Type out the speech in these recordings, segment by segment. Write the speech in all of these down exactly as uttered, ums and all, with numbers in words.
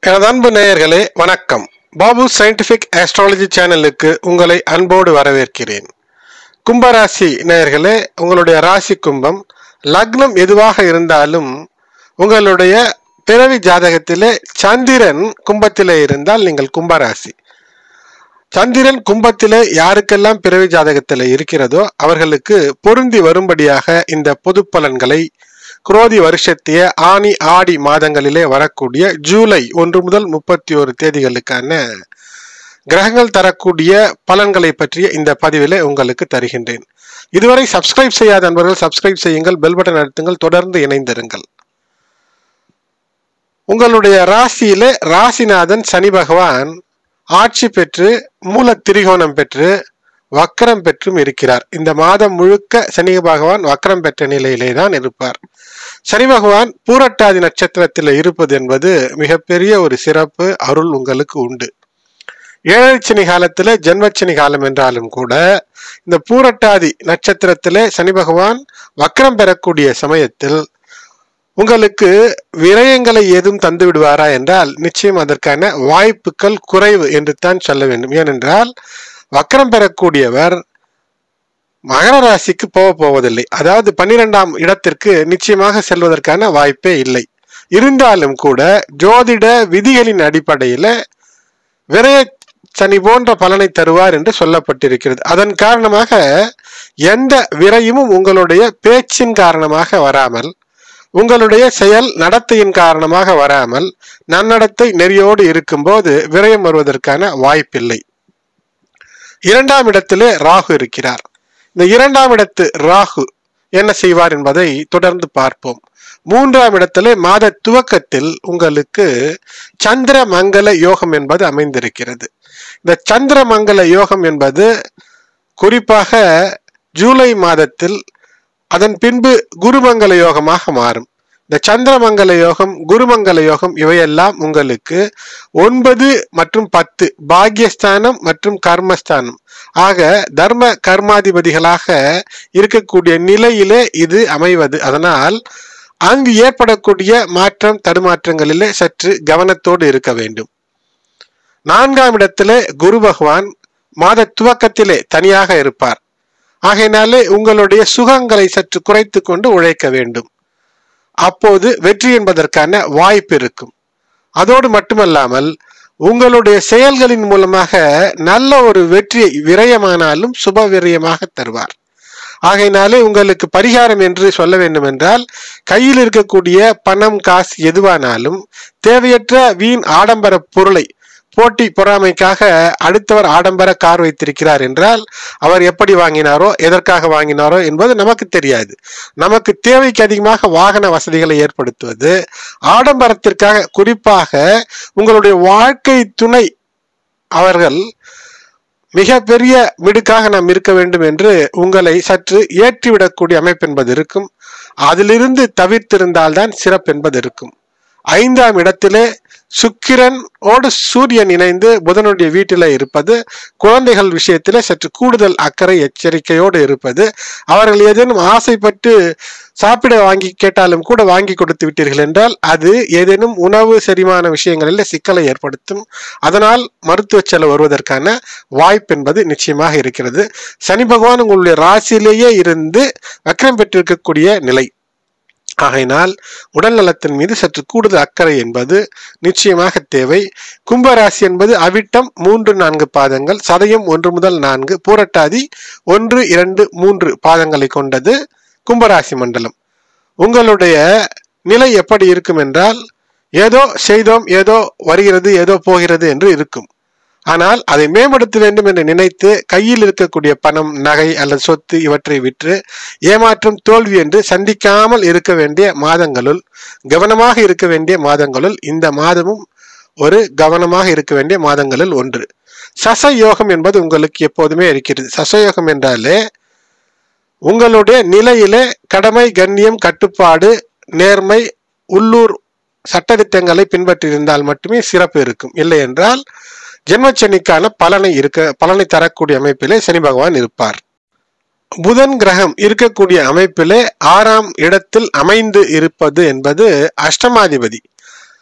எனது அன்பு நேயர்களே வணக்கம். பாபு சயின்டிபிக் ஆஸ்ட்ராலஜி சேனலுக்கு உங்களை அன்போடு வரவேற்கிறேன். கும்பராசி நேயர்களே, உங்களுடைய ராசி கும்பம். லக்னம் எதுவாக இருந்தாலும் உங்களுடைய பிறவி ஜாதகத்திலே சந்திரன் கும்பத்திலே இருந்தால் நீங்கள் கும்பராசி. சந்திரன் கும்பத்திலே யாருக்கெல்லாம் பிறவி ஜாதகத்திலே இருக்கிறதோ அவர்களுக்கு பொருந்தி வரும்படியாக இந்த பொது பலன்களை குரோதி வருஷத்திய ஆனி ஆடி மாதங்களிலே வரக்கூடிய ஜூலை ஒன்று முதல் முப்பத்தி ஒரு தேதிகளுக்கான கிரகங்கள் தரக்கூடிய பலன்களை பற்றிய இந்த பதிவிலே உங்களுக்கு தருகின்றேன். இதுவரை சப்ஸ்கிரைப் செய்யாத நண்பர்கள் சப்ஸ்கிரைப் செய்யுங்கள், பெல் பட்டன் அழுத்துங்கள், தொடர்ந்து இணைந்திருங்கள். உங்களுடைய ராசியிலே ராசிநாதன் சனி பகவான் ஆட்சி பெற்று மூல திரிகோணம் பெற்று வக்கரம் பெற்றும் இருக்கிறார். இந்த மாதம் முழுக்க சனி பகவான் வக்கரம் பெற்ற நிலையிலே தான் இருப்பார். சனி பகவான் பூரட்டாதி நட்சத்திரத்தில் இருப்பது என்பது மிகப்பெரிய ஒரு சிறப்பு அருள் உங்களுக்கு உண்டு. ஏழரை சனி காலத்துல ஜென்மச்சனி காலம் என்றாலும் கூட இந்த பூரட்டாதி நட்சத்திரத்திலே சனி பகவான் வக்கரம் பெறக்கூடிய சமயத்தில் உங்களுக்கு விரயங்களை ஏதும் தந்து விடுவாரா என்றால் நிச்சயம் அதற்கான வாய்ப்புகள் குறைவு என்று தான் சொல்ல வேண்டும். ஏனென்றால் வக்கரம் பெறக்கூடியவர் மகர ராசிக்கு போக போவதில்லை. அதாவது பன்னிரெண்டாம் இடத்திற்கு நிச்சயமாக செல்வதற்கான வாய்ப்பே இல்லை. இருந்தாலும் கூட ஜோதிட விதிகளின் அடிப்படையில விரய சனி போன்ற பலனை தருவார் என்று சொல்லப்பட்டிருக்கிறது. அதன் காரணமாக எந்த விரயமும் உங்களுடைய பேச்சின் காரணமாக வராமல், உங்களுடைய செயல் நடத்தையின் காரணமாக வராமல் நன்னடத்தை நெறியோடு இருக்கும்போது விரயம் வருவதற்கான வாய்ப்பில்லை. இரண்டாம் இடத்திலே ராகு இருக்கிறார். இந்த இரண்டாம் இடத்து ராகு என்ன செய்வார் என்பதை தொடர்ந்து பார்ப்போம். மூன்றாம் இடத்திலே மாத துவக்கத்தில் உங்களுக்கு சந்திர மங்கள யோகம் என்பது அமைந்திருக்கிறது. இந்த சந்திர மங்கள யோகம் என்பது குறிப்பாக ஜூலை மாதத்தில் அதன் பின்பு குருமங்கள யோகமாக மாறும். இந்த சந்திரமங்கல யோகம், குருமங்கல யோகம் இவையெல்லாம் உங்களுக்கு ஒன்பது மற்றும் பத்து பாக்யஸ்தானம் மற்றும் கர்மஸ்தானம் ஆக தர்ம கர்மாதிபதிகளாக இருக்கக்கூடிய நிலையிலே இது அமைவது. அதனால் அங்கு ஏற்படக்கூடிய மாற்றம் தடுமாற்றங்களிலே சற்று கவனத்தோடு இருக்க வேண்டும். நான்காம் இடத்திலே குரு பகவான் மாத துவக்கத்திலே தனியாக இருப்பார். ஆகையினாலே உங்களுடைய சுகங்களை சற்று குறைத்து கொண்டு உழைக்க வேண்டும். அப்போது வெற்றி என்பதற்கான வாய்ப்பு இருக்கும். அதோடு மட்டுமல்லாமல் உங்களுடைய செயல்களின் மூலமாக நல்ல ஒரு வெற்றியை விரயமானாலும் சுப விரயமாக தருவார். ஆகையினாலே உங்களுக்கு பரிகாரம் என்று சொல்ல வேண்டும் என்றால் கையில் இருக்கக்கூடிய பணம் காசு எதுவானாலும் தேவையற்ற வீண் ஆடம்பர பொருளை போட்டி பொறாமைக்காக அடுத்தவர் ஆடம்பர கார் வைத்திருக்கிறார் என்றால் அவர் எப்படி வாங்கினாரோ எதற்காக வாங்கினாரோ என்பது நமக்கு தெரியாது. நமக்கு தேவைக்கு அதிகமாக வாகன வசதிகளை ஏற்படுத்துவது ஆடம்பரத்திற்காக, குறிப்பாக உங்களுடைய வாழ்க்கை துணை அவர்கள் மிக பெரிய மிடுக்காக நாம் இருக்க வேண்டும் என்று உங்களை சற்று ஏற்றிவிடக்கூடிய அமைப்பு என்பது இருக்கும். அதிலிருந்து தவிர்த்திருந்தால்தான் சிறப்பு என்பது இருக்கும். ஐந்தாம் இடத்திலே சுக்கிரன் ஓடு சூரியன் இணைந்து புதனுடைய வீட்டில இருப்பது குழந்தைகள் விஷயத்திலே சற்று கூடுதல் அக்கறை எச்சரிக்கையோடு இருப்பது. அவர்கள் ஏதேனும் ஆசைப்பட்டு சாப்பிட வாங்கி கேட்டாலும் கூட வாங்கி கொடுத்து விட்டீர்கள் என்றால் அது ஏதேனும் உணவு செரிமான விஷயங்களில் சிக்கலை ஏற்படுத்தும். அதனால் மருத்துவ செலவு வருவதற்கான வாய்ப்பு என்பது நிச்சயமாக இருக்கிறது. சனி பகவான் உங்களுடைய ராசியிலேயே இருந்து வக்ரம் பெற்றிருக்கக்கூடிய நிலை. ஆகையினால் உடல் நலத்தின் மீது சற்று கூடுதல் அக்கறை என்பது நிச்சயமாக தேவை. கும்பராசி என்பது அவிட்டம் மூன்று நான்கு பாதங்கள், சதயம் ஒன்று முதல் நான்கு, பூரட்டாதி ஒன்று இரண்டு மூன்று பாதங்களை கொண்டது கும்பராசி மண்டலம். உங்களுடைய நிலை எப்படி இருக்கும் என்றால் ஏதோ செய்தோம், ஏதோ வருகிறது, ஏதோ போகிறது என்று இருக்கும். ஆனால் அதை மேம்படுத்த வேண்டும் என்று நினைத்து கையில் இருக்கக்கூடிய பணம், நகை அல்லது சொத்து இவற்றை விற்று ஏமாற்றம், தோல்வி என்று சந்திக்காமல் இருக்க வேண்டிய மாதங்களுள், கவனமாக இருக்க வேண்டிய மாதங்களுள் இந்த மாதமும் ஒரு கவனமாக இருக்க வேண்டிய மாதங்களில் ஒன்று. சச யோகம் என்பது உங்களுக்கு எப்போதுமே இருக்கிறது. சசயோகம் என்றாலே உங்களுடைய நிலையிலே கடமை, கண்ணியம், கட்டுப்பாடு, நேர்மை, உள்ளூர் சட்டதிட்டங்களை பின்பற்றியிருந்தால் மட்டுமே சிறப்பு இருக்கும். இல்லை என்றால் ஜென்மச்சனிக்கான பலனை இருக்க பலனை தரக்கூடிய அமைப்பிலே சனி பகவான் இருப்பார். புதன் கிரகம் இருக்கக்கூடிய அமைப்பிலே ஆறாம் இடத்தில் அமைந்து இருப்பது என்பது அஷ்டமாதிபதி.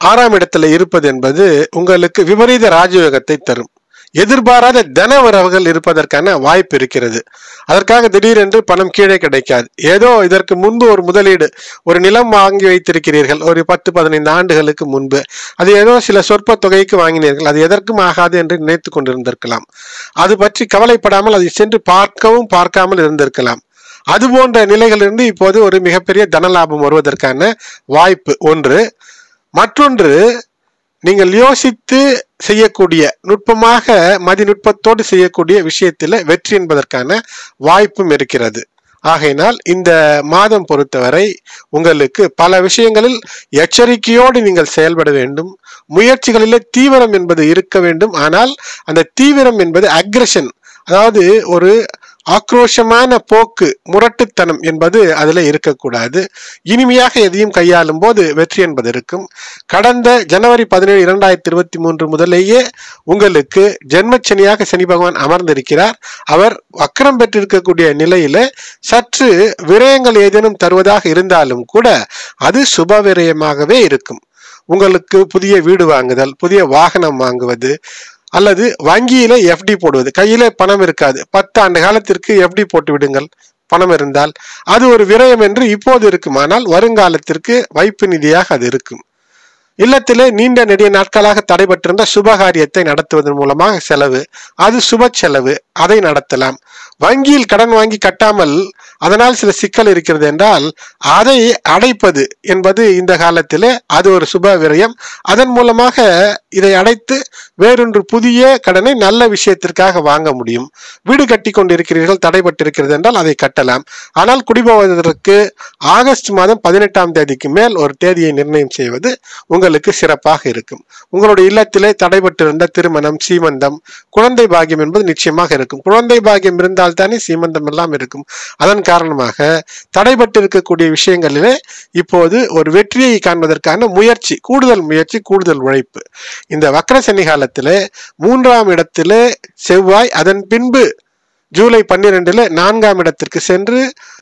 ஆறாம் இடத்துல இருப்பது என்பது உங்களுக்கு விபரீத ராஜயோகத்தை தரும். எதிர்பாராத தன வரவுகள் இருப்பதற்கான வாய்ப்பு இருக்கிறது. அதற்காக திடீரென்று பணம் கீழே கிடைக்காது. ஏதோ இதற்கு முன்பு ஒரு முதலீடு, ஒரு நிலம் வாங்கி வைத்திருக்கிறீர்கள் ஒரு பத்து பதினைந்து ஆண்டுகளுக்கு முன்பு, அது ஏதோ சில சொற்ப தொகைக்கு வாங்கினீர்கள், அது எதற்கும் ஆகாது என்று நினைத்து கொண்டிருந்திருக்கலாம். அது பற்றி கவலைப்படாமல் அதை சென்று பார்க்கவும் பார்க்காமல் இருந்திருக்கலாம். அது போன்ற நிலைகளிலிருந்து இப்போது ஒரு மிகப்பெரிய தன லாபம் வருவதற்கான வாய்ப்பு ஒன்று. மற்றொன்று, நீங்கள் யோசித்து செய்யக்கூடிய, நுட்பமாக மதிநுட்பத்தோடு செய்யக்கூடிய விஷயத்தில் வெற்றி என்பதற்கான வாய்ப்பும் இருக்கிறது. ஆகையினால் இந்த மாதம் பொறுத்தவரை உங்களுக்கு பல விஷயங்களில் எச்சரிக்கையோடு நீங்கள் செயல்பட வேண்டும். முயற்சிகளிலே தீவிரம் என்பது இருக்க வேண்டும். ஆனால் அந்த தீவிரம் என்பது அக்ரெஷன், அதாவது ஒரு ஆக்ரோஷமான போக்கு, முரட்டுத்தனம் என்பது அதுல இருக்கக்கூடாது. இனிமையாக எதையும் கையாளும் போது வெற்றி என்பது இருக்கும். கடந்த ஜனவரி பதினேழு இரண்டாயிரத்தி இருபத்தி மூன்று முதலேயே உங்களுக்கு ஜென்மச்சனியாக சனி பகவான் அமர்ந்திருக்கிறார். அவர் வக்ரம் பெற்றிருக்கக்கூடிய நிலையில சற்று விரயங்கள் ஏதேனும் தருவதாக இருந்தாலும் கூட அது சுப விரயமாகவே இருக்கும். உங்களுக்கு புதிய வீடு வாங்குதல், புதிய வாகனம் வாங்குவது, அல்லது வங்கியில எஃப்டி போடுவது. கையில பணம் இருக்காது, பத்து ஆண்டு காலத்திற்கு எஃப்டி போட்டு விடுங்கள். பணம் இருந்தால் அது ஒரு விரயம் என்று இப்போது இருக்கும். ஆனால் வருங்காலத்திற்கு வைப்பு நிதியாக அது இருக்கும். இல்லத்திலே நீண்ட நெடிய நாட்களாக தடைபட்டிருந்த சுபகாரியத்தை நடத்துவதன் மூலமாக செலவு, அது சுப செலவு, அதை நடத்தலாம். வங்கியில் கடன் வாங்கி கட்டாமல் அதனால் சில சிக்கல் இருக்கிறது என்றால் அதை அடைப்பது என்பது இந்த காலத்திலே அது ஒரு சுப விரயம். அதன் மூலமாக இதை அடைத்து வேறொன்று புதிய கடனை நல்ல விஷயத்திற்காக வாங்க முடியும். வீடு கட்டி கொண்டிருக்கிறீர்கள், தடைபட்டிருக்கிறது என்றால் அதை கட்டலாம். ஆனால் குடிபோவதற்கு ஆகஸ்ட் மாதம் பதினெட்டாம் தேதிக்கு மேல் ஒரு தேதியை நிர்ணயம் செய்வது உங்களுக்கு சிறப்பாக இருக்கும். உங்களுடைய இல்லத்திலே தடைபட்டிருந்த திருமணம், சீமந்தம், குழந்தை பாக்கியம் என்பது நிச்சயமாக இருக்கும். குழந்தை பாக்கியம் இருந்தால் தானே சீமந்தம் எல்லாம் இருக்கும். அதன் காரணமாக தடைபட்டு இருக்கக்கூடிய விஷயங்களிலே இப்போது ஒரு வெற்றியை காண்பதற்கான முயற்சி, கூடுதல் முயற்சி, கூடுதல் உழைப்பு. இந்த வக்ர சனி காலத்திலே மூன்றாம் இடத்திலே செவ்வாய், அதன் பின்பு ஜூலை பன்னிரெண்டுல நான்காம் இடத்திற்கு சென்று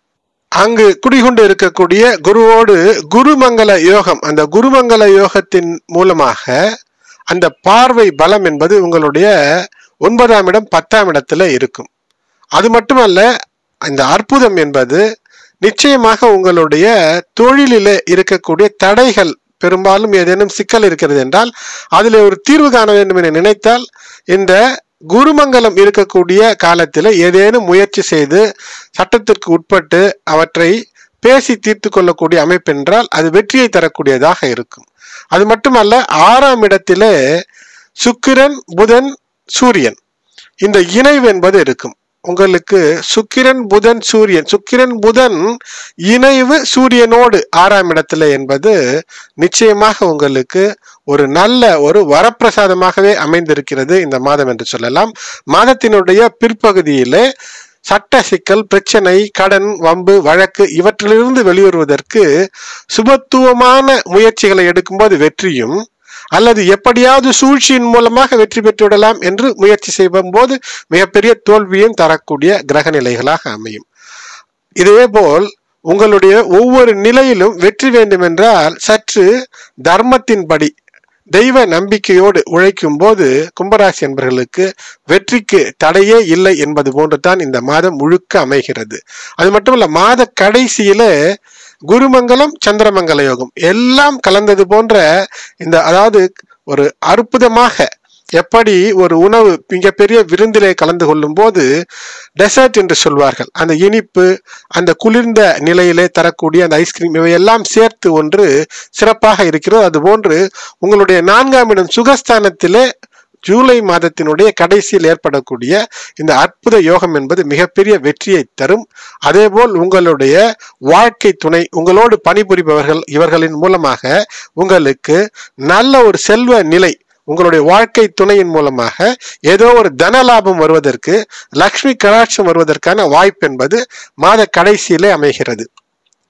அங்கு குடிகொண்டு இருக்கக்கூடிய குருவோடு குருமங்கல யோகம், அந்த குருமங்கல யோகத்தின் மூலமாக அந்த பார்வை பலம் என்பது உங்களுடைய ஒன்பதாம் இடம் பத்தாம் இடத்துல இருக்கும். அது மட்டுமல்ல, இந்த அற்புதம் என்பது நிச்சயமாக உங்களுடைய தொழிலில் இருக்கக்கூடிய தடைகள், பெரும்பாலும் ஏதேனும் சிக்கல் இருக்கிறது என்றால் அதில் ஒரு தீர்வு காண வேண்டும் என நினைத்தால் இந்த குருமங்கலம் இருக்கக்கூடிய காலத்தில் ஏதேனும் முயற்சி செய்து சட்டத்திற்கு உட்பட்டு அவற்றை பேசி தீர்த்து கொள்ளக்கூடிய அமைப்பு என்றால் அது வெற்றியை தரக்கூடியதாக இருக்கும். அது மட்டுமல்ல, ஆறாம் இடத்திலே சுக்கிரன், புதன், சூரியன், இந்த இணைவு என்பது இருக்கும். உங்களுக்கு சுக்கிரன், புதன், சூரியன், சுக்கிரன் புதன் இணைவு சூரியனோடு ஆறாம் இடத்துல என்பது நிச்சயமாக உங்களுக்கு ஒரு நல்ல ஒரு வரப்பிரசாதமாகவே அமைந்திருக்கிறது இந்த மாதம் என்று சொல்லலாம். மாதத்தினுடைய பிற்பகுதியிலே சட்ட சிக்கல், பிரச்சனை, கடன், வம்பு, வழக்கு இவற்றிலிருந்து வெளிவருவதற்கு சுபத்துவமான முயற்சிகளை எடுக்கும்போது வெற்றியும், அல்லது எப்படியாவது சூழ்ச்சியின் மூலமாக வெற்றி பெற்றுவிடலாம் என்று முயற்சி செய்யும் போது மிகப்பெரிய தோல்வியும் தரக்கூடிய கிரக நிலைகளாக அமையும். இதே போல் உங்களுடைய ஒவ்வொரு நிலையிலும் வெற்றி வேண்டும் என்றால் சற்று தர்மத்தின்படி தெய்வ நம்பிக்கையோடு உழைக்கும் போது கும்பராசி என்பவர்களுக்கு வெற்றிக்கு தடையே இல்லை என்பது போன்றுதான் இந்த மாதம் முழுக்க அமைகிறது. அது மட்டுமல்ல, மாத கடைசியில குருமங்கலம், சந்திரமங்கல யோகம் எல்லாம் கலந்தது போன்ற இந்த, அதாவது ஒரு அற்புதமாக, எப்படி ஒரு உணவு மிகப்பெரிய விருந்திலே கலந்து கொள்ளும் போது டெசர்ட் என்று சொல்வார்கள், அந்த இனிப்பு, அந்த குளிர்ந்த நிலையிலே தரக்கூடிய அந்த ஐஸ்கிரீம், இவையெல்லாம் சேர்த்து ஒன்று சிறப்பாக இருக்கிறது. அதுபோன்று உங்களுடைய நான்காம் இடம் சுகஸ்தானத்திலே ஜூலை மாதத்தினுடைய கடைசியில் ஏற்படக்கூடிய இந்த அற்புத யோகம் என்பது மிகப்பெரிய வெற்றியை தரும். அதேபோல் உங்களுடைய வாழ்க்கை துணை, உங்களோடு பணிபுரிபவர்கள், இவர்களின் மூலமாக உங்களுக்கு நல்ல ஒரு செல்வ நிலை, உங்களுடைய வாழ்க்கை துணையின் மூலமாக ஏதோ ஒரு தன லாபம் வருவதற்கு, லக்ஷ்மி கடாட்சம் வருவதற்கான வாய்ப்பு என்பது மாத கடைசியிலே அமைகிறது.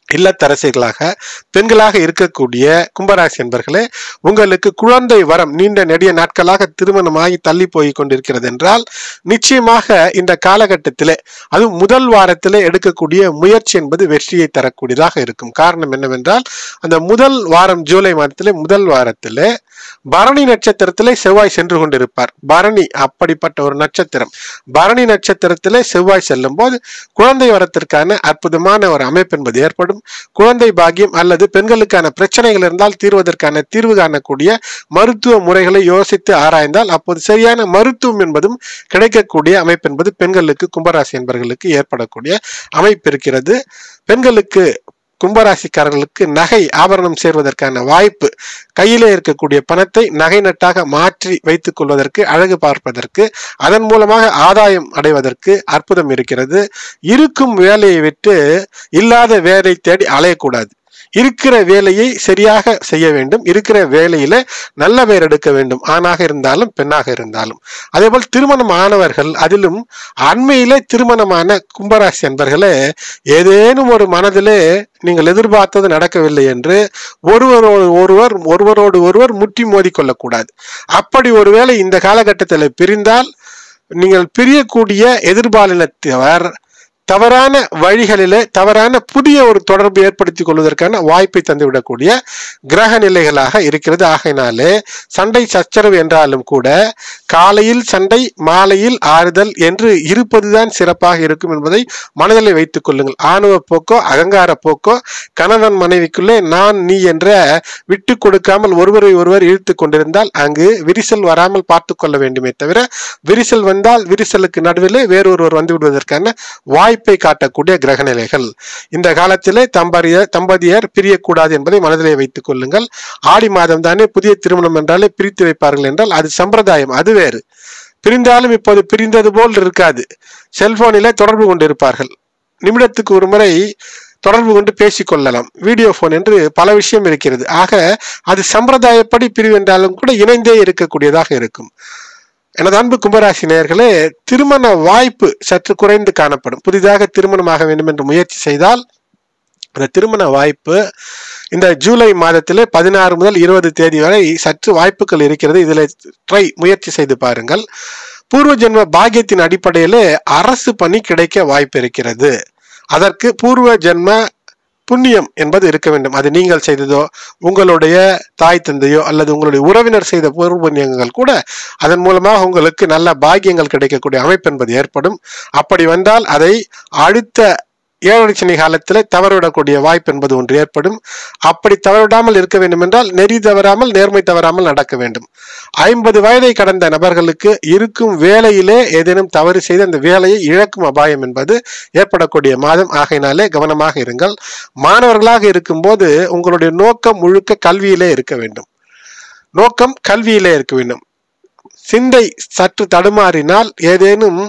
இல்லத்தரசிகளாக பெண்களாக இருக்கக்கூடிய கும்பராசி என்பர்களே, உங்களுக்கு குழந்தை வரம் நீண்ட நெடிய நாட்களாக திருமணமாகி தள்ளி போய் கொண்டிருக்கிறது என்றால் நிச்சயமாக இந்த காலகட்டத்திலே அது முதல் வாரத்திலே எடுக்கக்கூடிய முயற்சி என்பது வெற்றியை தரக்கூடியதாக இருக்கும். காரணம் என்னவென்றால் அந்த முதல் வாரம் ஜூலை மாதத்திலே முதல் வாரத்திலே பரணி நட்சத்திரத்திலே செவ்வாய் சென்று கொண்டிருப்பார். பரணி அப்படிப்பட்ட ஒரு நட்சத்திரம். பரணி நட்சத்திரத்திலே செவ்வாய் செல்லும் போது குழந்தை வரத்திற்கான அற்புதமான ஒரு அமைப்பு என்பது ஏற்படும். குழந்தை பாக்கியம் அல்லது பெண்களுக்கான பிரச்சனைகள் இருந்தால் தீர்வதற்கான தீர்வு காணக்கூடிய மருத்துவ முறைகளை யோசித்து ஆராய்ந்தால் அப்போது சரியான மருத்துவம் என்பதும் கிடைக்கக்கூடிய அமைப்பு என்பது பெண்களுக்கு கும்பராசி என்பவர்களுக்கு ஏற்படக்கூடிய அமைப்பு இருக்கிறது. பெண்களுக்கு கும்பராசிக்காரர்களுக்கு நகை ஆபரணம் சேர்வதற்கான வாய்ப்பு, கையிலே இருக்கக்கூடிய பணத்தை நகை நட்டாக மாற்றி வைத்துக் கொள்வதற்கு, அழகு பார்ப்பதற்கு, அதன் மூலமாக ஆதாயம் அடைவதற்கு அற்புதம் இருக்கிறது. இருக்கும் வேலையை விட்டு இல்லாத வேலை தேடி அலையக்கூடாது. இருக்கிற வேலையை சரியாக செய்ய வேண்டும். இருக்கிற வேலையில நல்ல பெயர் எடுக்க வேண்டும், ஆணாக இருந்தாலும் பெண்ணாக இருந்தாலும். அதே போல் திருமணம் ஆனவர்கள், அதிலும் அண்மையிலே திருமணமான கும்பராசி என்பர்களே, ஏதேனும் ஒரு மனதிலே நீங்கள் எதிர்பார்த்தது நடக்கவில்லை என்று ஒருவரோடு ஒருவர் ஒருவரோடு ஒருவர் முட்டி மோதி கொள்ளக்கூடாது. அப்படி ஒருவேளை இந்த காலகட்டத்தில் பிரிந்தால் நீங்கள் பிரியக்கூடிய எதிர்பாலினத்தவர் தவறான வழிகளிலே தவறான புதிய ஒரு தொடர்பு ஏற்படுத்திக் கொள்வதற்கான வாய்ப்பை தந்துவிடக்கூடிய கிரக நிலைகளாக இருக்கிறது. ஆகையினாலே சண்டை சச்சரவு என்றாலும் கூட காலையில் சண்டை மாலையில் ஆறுதல் என்று இருப்பதுதான் சிறப்பாக இருக்கும் என்பதை மனதில் வைத்துக் கொள்ளுங்கள். ஆணவ போக்கோ அகங்கார போக்கோ கணவன் மனைவிக்குள்ளே நான் நீ என்ற விட்டு கொடுக்காமல் ஒருவரை ஒருவர் இழுத்து கொண்டிருந்தால் அங்கு விரிசல் வராமல் பார்த்து கொள்ள வேண்டுமே தவிர, விரிசல் வந்தால் விரிசலுக்கு நடுவிலே வேறொருவர் வந்து விடுவதற்கான வாய்ப்பு காட்டக்கூடிய கிரக நிலைகள். இந்த காலத்திலே தம்பதியர் தம்பதியர் பிரியக்கூடாது என்பதை மனதிலே வைத்துக் கொள்ளுங்கள். ஆடி மாதம் தானே புதிய திருமணம் என்றாலே பிரித்து வைப்பார்கள் என்றால் அது சம்பிரதாயம், அது வேறு. பிரிந்தாலும் இப்போது பிரிந்தது போல் இருக்காது. செல்போனிலே தொடர்பு கொண்டிருப்பார்கள். நிமிடத்துக்கு ஒரு முறை தொடர்பு கொண்டு பேசிக் கொள்ளலாம். வீடியோ போன் என்று பல விஷயம் இருக்கிறது. ஆக அது சம்பிரதாயப்படி பிரிவு என்றாலும் கூட இணைந்தே இருக்கக்கூடியதாக இருக்கும். எனது அன்பு கும்பராசி நேயர்களே, திருமண வாய்ப்பு சற்று குறைந்து காணப்படும். புதிதாக திருமணமாக வேண்டும் என்று முயற்சி செய்தால் அந்த திருமண வாய்ப்பு இந்த ஜூலை மாதத்திலே பதினாறு முதல் இருபது தேதி வரை சற்று வாய்ப்புகள் இருக்கிறது. இதில் ட்ரை முயற்சி செய்து பாருங்கள். பூர்வ ஜென்ம பாக்கியத்தின் அடிப்படையிலே அரசு பணி கிடைக்க வாய்ப்பு இருக்கிறது. அதற்கு பூர்வ ஜென்ம புண்ணியம் என்பது இருக்க வேண்டும். அது நீங்கள் செய்ததோ உங்களுடைய தாய் தந்தையோ அல்லது உங்களுடைய உறவினர் செய்த பூர்வ புண்ணியங்கள் கூட அதன் மூலமாக உங்களுக்கு நல்ல பாக்கியங்கள் கிடைக்கக்கூடிய அமைப்பு என்பது ஏற்படும். அப்படி வந்தால் அதை அடுத்த ஏழரை சனி காலத்தில் தவறவிடக்கூடிய வாய்ப்பு என்பது ஒன்று ஏற்படும். அப்படி தவறிடாமல் இருக்க வேண்டும் என்றால் நெறி தவறாமல் நேர்மை தவறாமல் நடக்க வேண்டும். ஐம்பது வயதை கடந்த நபர்களுக்கு இருக்கும் வேலையிலே ஏதேனும் தவறு செய்து அந்த வேலையை இழக்கும் அபாயம் என்பது ஏற்படக்கூடிய மாதம். ஆகையினாலே கவனமாக இருங்கள். மாணவர்களாக இருக்கும்போது உங்களுடைய நோக்கம் முழுக்க கல்வியிலே இருக்க வேண்டும். நோக்கம் கல்வியிலே இருக்க வேண்டும். சிந்தை சற்று தடுமாறினால் ஏதேனும்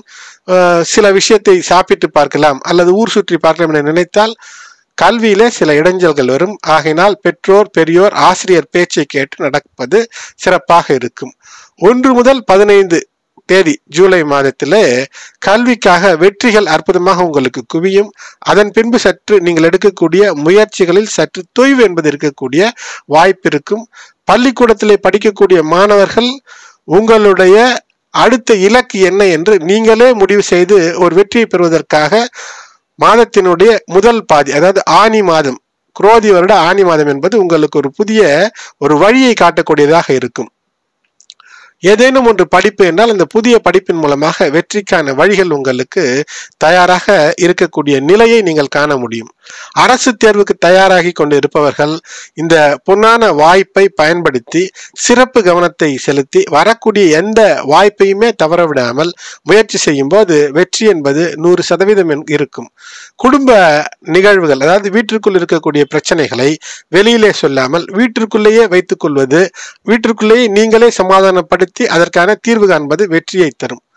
சில விஷயத்தை சாப்பிட்டு பார்க்கலாம் அல்லது ஊர் சுற்றி பார்க்கலாம் என நினைத்தால் கல்வியிலே சில இடைஞ்சல்கள் வரும். ஆகையினால் பெற்றோர் பெரியோர் ஆசிரியர் பேச்சை கேட்டு நடப்பது சிறப்பாக இருக்கும். ஒன்று முதல் பதினைந்து தேதி ஜூலை மாதத்திலே கல்விக்காக வெற்றிகள் அற்புதமாக உங்களுக்கு குவியும். அதன் பின்பு சற்று நீங்கள் எடுக்கக்கூடிய முயற்சிகளில் சற்று தொய்வு என்பது இருக்கக்கூடிய வாய்ப்பு இருக்கும். பள்ளிக்கூடத்திலே படிக்கக்கூடிய மாணவர்கள் உங்களுடைய அடுத்த இலக்கு என்ன என்று நீங்களே முடிவு செய்து ஒரு வெற்றியை பெறுவதற்காக மாதத்தினுடைய முதல் பாதி, அதாவது ஆனி மாதம், குரோதி வருட ஆனி மாதம் என்பது உங்களுக்கு ஒரு புதிய ஒரு வழியை காட்டக்கூடியதாக இருக்கும். ஏதேனும் ஒன்று படிப்பு என்றால் அந்த புதிய படிப்பின் மூலமாக வெற்றிக்கான வழிகள் உங்களுக்கு தயாராக இருக்கக்கூடிய நிலையை நீங்கள் காண முடியும். அரசு தேர்வுக்கு தயாராகி கொண்டு இருப்பவர்கள் இந்த பொன்னான வாய்ப்பை பயன்படுத்தி சிறப்பு கவனத்தை செலுத்தி வரக்கூடிய எந்த வாய்ப்பையுமே தவற விடாமல் முயற்சி செய்யும் போது வெற்றி என்பது நூறு சதவீதம் இருக்கும். குடும்ப நிகழ்வுகள், அதாவது வீட்டிற்குள் இருக்கக்கூடிய பிரச்சனைகளை வெளியிலே சொல்லாமல் வீட்டிற்குள்ளேயே வைத்துக் கொள்வது, வீட்டிற்குள்ளேயே நீங்களே சமாதானப்படுத்தி அதற்கான தீர்வு காண்பது வெற்றியை தரும்.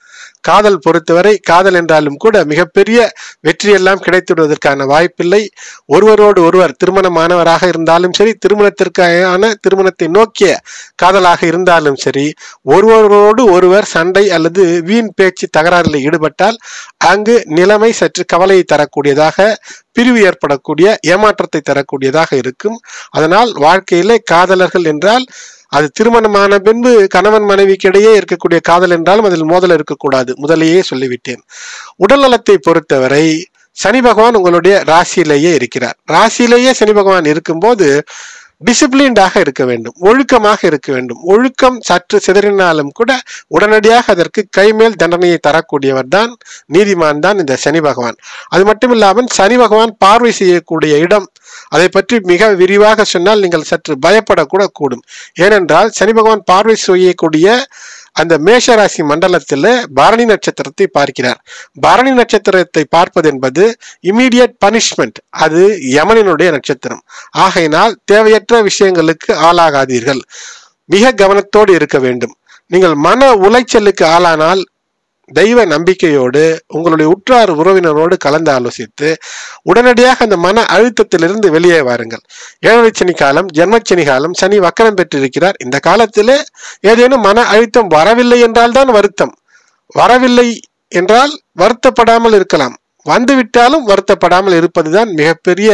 காதல் பொறுத்தவரை காதல் என்றாலும் கூட மிகப்பெரிய வெற்றியெல்லாம் கிடைத்துவிடுவதற்கான வாய்ப்பில்லை. ஒருவரோடு ஒருவர் திருமணமானவராக இருந்தாலும் சரி, திருமணத்திற்கான திருமணத்தை நோக்கிய காதலாக இருந்தாலும் சரி, ஒருவரோடு ஒருவர் சண்டை அல்லது வீண் பேச்சு தகராறில் ஈடுபட்டால் அங்கு நிலைமை சற்று கவலையை தரக்கூடியதாக, பிரிவு ஏற்படக்கூடிய, ஏமாற்றத்தை தரக்கூடியதாக இருக்கும். அதனால் வாழ்க்கையிலே காதலர்கள் என்றால் அது திருமணமான பின்பு கணவன் மனைவிக்கு இடையே இருக்கக்கூடிய காதல் என்றாலும் அதில் மோதல் இருக்கக்கூடாது. முதலையே சொல்லிவிட்டேன். உடல் நலத்தை பொறுத்தவரை சனி பகவான் உங்களுடைய ராசியிலேயே இருக்கிறார். ராசியிலேயே சனி பகவான் இருக்கும்போது டிசிப்ளின்டாக இருக்க வேண்டும், ஒழுக்கமாக இருக்க வேண்டும். ஒழுக்கம் சற்று சிதறினாலும் கூட உடனடியாக அதற்கு கைமேல் தண்டனையை தரக்கூடியவர் தான், நீதிமான் தான் இந்த சனி பகவான். அது மட்டும் இல்லாமல் சனி பகவான் பார்வை செய்யக்கூடிய இடம், அதை பற்றி மிக விரிவாக சொன்னால் நீங்கள் சற்று பயப்படக்கூட கூடும். ஏனென்றால் சனி பகவான் பார்வை செய்யக்கூடிய அந்த மேஷராசி மண்டலத்தில் பரணி நட்சத்திரத்தை பார்க்கிறார். பரணி நட்சத்திரத்தை பார்ப்பது என்பது இமீடியட் பனிஷ்மெண்ட், அது யமனினுடைய நட்சத்திரம். ஆகையினால் தேவையற்ற விஷயங்களுக்கு ஆளாகாதீர்கள், மிக கவனத்தோடு இருக்க வேண்டும். நீங்கள் மன உளைச்சலுக்கு ஆளானால் தெய்வ நம்பிக்கையோடு உங்களுடைய உற்றார் உறவினரோடு கலந்து ஆலோசித்து உடனடியாக அந்த மன அழுத்தத்திலிருந்து வெளியே வாருங்கள். ஏழரை சனி காலம், ஜென்மச்சனி காலம், சனி வக்கரம் பெற்றிருக்கிறார். இந்த காலத்திலே ஏதேனும் மன அழுத்தம் வரவில்லை என்றால் தான் வருத்தம், வரவில்லை என்றால் வருத்தப்படாமல் இருக்கலாம். வந்துவிட்டாலும் வருத்தப்படாமல் இருப்பதுதான் மிகப்பெரிய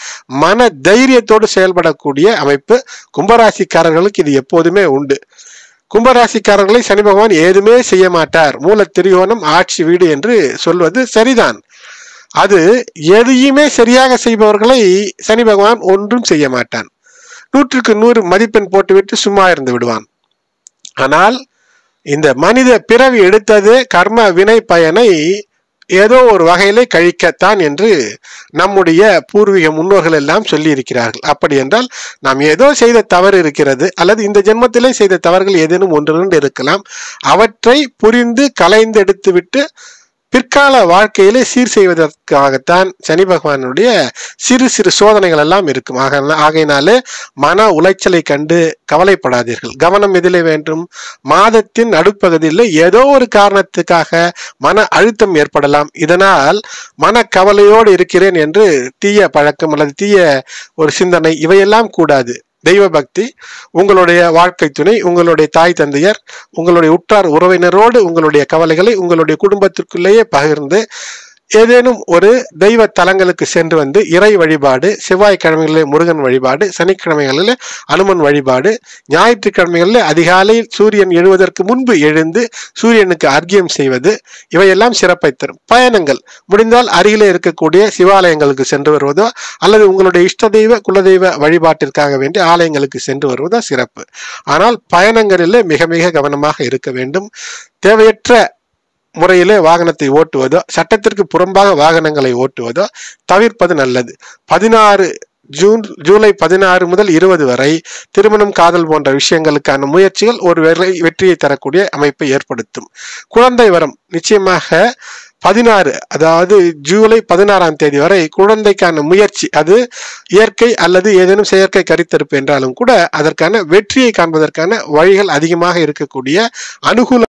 மன தைரியத்தோடு செயல்படக்கூடிய அமைப்பு. கும்பராசிக்காரர்களுக்கு இது எப்போதுமே உண்டு. கும்பராசிக்காரர்களை சனி பகவான் ஏதுமே செய்ய மாட்டார், மூல திரிகோணம் ஆட்சி வீடு என்று சொல்வது சரிதான். அது எதையுமே சரியாக செய்பவர்களை சனி பகவான் ஒன்றும் செய்ய மாட்டான். நூற்றுக்கு நூறு மதிப்பெண் போட்டுவிட்டு சும்மா இருந்து விடுவான். ஆனால் இந்த மனித பிறவி எடுத்தது கர்ம வினை பயனை ஏதோ ஒரு வகையிலே கழிக்கத்தான் என்று நம்முடைய பூர்வீக முன்னோர்கள் எல்லாம் சொல்லி இருக்கிறார்கள். அப்படி என்றால் நாம் ஏதோ செய்த தவறு இருக்கிறது, அல்லது இந்த ஜென்மத்திலே செய்த தவறுகள் ஏதேனும் ஒன்று இருக்கலாம். அவற்றை புரிந்து கலைந்து எடுத்து விட்டு பிற்கால வாழ்க்கையிலே சீர் செய்வதற்காகத்தான் சனி பகவானுடைய சிறு சிறு சோதனைகள் எல்லாம் இருக்கும். ஆக ஆகையினாலே மன உளைச்சலை கண்டு கவலைப்படாதீர்கள். கவனம் எதிலே வேண்டும்? மாதத்தின் நடுப்பகுதியில் ஏதோ ஒரு காரணத்துக்காக மன அழுத்தம் ஏற்படலாம். இதனால் மன கவலையோடு இருக்கிறேன் என்று தீய பழக்கம் அல்லது தீய ஒரு சிந்தனை இவையெல்லாம் கூடாது. தெய்வ பக்தி, உங்களுடைய வாழ்க்கை துணை, உங்களுடைய தாய் தந்தையர், உங்களுடைய உற்றார் உறவினரோடு உங்களுடைய கவலைகளை உங்களுடைய குடும்பத்திற்குள்ளேயே பகிர்ந்து ஏதேனும் ஒரு தெய்வ தலங்களுக்கு சென்று வந்து இறை வழிபாடு, செவ்வாய்க்கிழமைகளிலே முருகன் வழிபாடு, சனிக்கிழமைகளில் அனுமன் வழிபாடு, ஞாயிற்றுக்கிழமைகளில் அதிகாலையில் சூரியன் எழுவதற்கு முன்பு எழுந்து சூரியனுக்கு அர்க்கியம் செய்வது, இவையெல்லாம் சிறப்பை தரும். பயணங்கள் முடிந்தால் அருகிலே இருக்கக்கூடிய சிவாலயங்களுக்கு சென்று வருவதோ அல்லது உங்களுடைய இஷ்ட தெய்வ குலதெய்வ வழிபாட்டிற்காக வேண்டிய ஆலயங்களுக்கு சென்று வருவதோ சிறப்பு. ஆனால் பயணங்களிலே மிக மிக கவனமாக இருக்க வேண்டும். தேவையற்ற முறையிலே வாகனத்தை ஓட்டுவதோ, சட்டத்திற்கு புறம்பாக வாகனங்களை ஓட்டுவதோ தவிர்ப்பது நல்லது. பதினாறு ஜூன் ஜூலை பதினாறு முதல் இருபது வரை திருமணம், காதல் போன்ற விஷயங்களுக்கான முயற்சிகள் ஒரு வெற்றியை தரக்கூடிய அமைப்பை ஏற்படுத்தும். குழந்தை வரம் நிச்சயமாக பதினாறு, அதாவது ஜூலை பதினாறாம் தேதி வரை குழந்தைக்கான முயற்சி, அது இயற்கை அல்லது ஏதேனும் செயற்கை கருத்தரிப்பு என்றாலும் கூட அதற்கான வெற்றியை காண்பதற்கான வழிகள் அதிகமாக இருக்கக்கூடிய, அனுகூல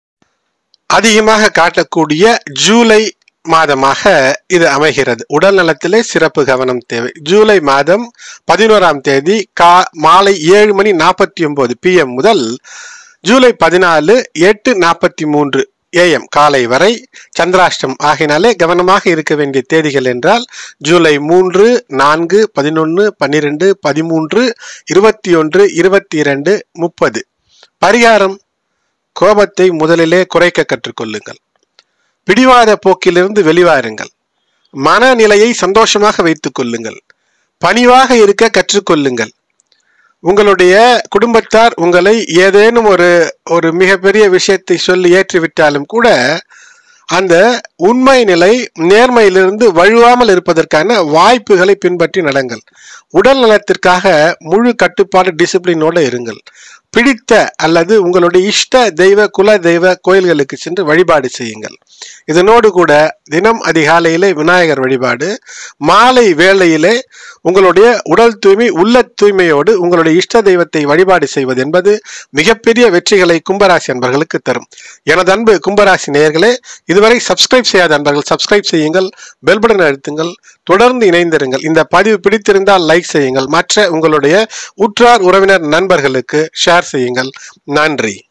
அதிகமாக காட்டக்கூடிய ஜூலை மாதமாக இது அமைகிறது. உடல் நலத்திலே சிறப்பு கவனம் தேவை. ஜூலை மாதம் பதினோராம் தேதி கா மாலை ஏழு மணி நாற்பத்தி ஒன்பது பி எம் முதல் ஜூலை பதினாலு எட்டு நாற்பத்தி மூன்று ஏஎம் காலை வரை சந்திராஷ்டம். ஆகினாலே கவனமாக இருக்க வேண்டிய தேதிகள் என்றால் ஜூலை மூன்று, நான்கு, பதினொன்று, பன்னிரெண்டு, பதிமூன்று, இருபத்தி ஒன்று, இருபத்தி இரண்டு, முப்பது. பரிகாரம்: கோபத்தை முதலிலே குறைக்க கற்றுக்கொள்ளுங்கள். பிடிவாத போக்கிலிருந்து வெளிவாருங்கள். மனநிலையை சந்தோஷமாக வைத்துக் கொள்ளுங்கள். பணிவாக இருக்க கற்றுக்கொள்ளுங்கள். உங்களுடைய குடும்பத்தார் உங்களை ஏதேனும் ஒரு ஒரு மிகப்பெரிய விஷயத்தை சொல்லி ஏற்றிவிட்டாலும் கூட அந்த உண்மை நிலை நேர்மையிலிருந்து வழுவாமல் இருப்பதற்கான வாய்ப்புகளை பின்பற்றி நடங்கள். உடல் நலத்திற்காக முழு கட்டுப்பாடு டிசிப்ளினோடு இருங்கள். பிடித்த அல்லது உங்களுடைய இஷ்ட தெய்வ குல தெய்வ கோயில்களுக்கு சென்று வழிபாடு செய்யுங்கள். இதனோடு கூட தினம் அதிகாலையிலே விநாயகர் வழிபாடு, மாலை வேளையிலே உங்களுடைய உடல் தூய்மை உள்ள தூய்மையோடு உங்களுடைய இஷ்ட தெய்வத்தை வழிபாடு செய்வது என்பது மிகப்பெரிய வெற்றிகளை கும்பராசி அன்பர்களுக்கு தரும். எனது அன்பு கும்பராசி நேயர்களே, இதுவரை சப்ஸ்கிரைப் செய்யாத அன்பர்கள் சப்ஸ்கிரைப் செய்யுங்கள், பெல் பட்டன் அழுத்துங்கள், தொடர்ந்து இணைந்திருங்கள். இந்த பதிவு பிடித்திருந்தால் லைக் செய்யுங்கள், மற்ற உங்களுடைய உற்றார் உறவினர் நண்பர்களுக்கு ஷேர் செய்யுங்கள். நன்றி.